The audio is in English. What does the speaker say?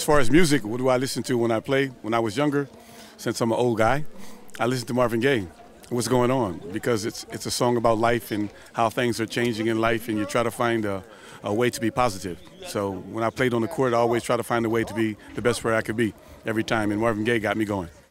far as music, what do I listen to when I play? When I was younger, since I'm an old guy, I listened to Marvin Gaye. What's going on? Because it's a song about life and how things are changing in life, and you try to find a way to be positive. So when I played on the court, I always try to find a way to be the best player I could be every time, and Marvin Gaye got me going.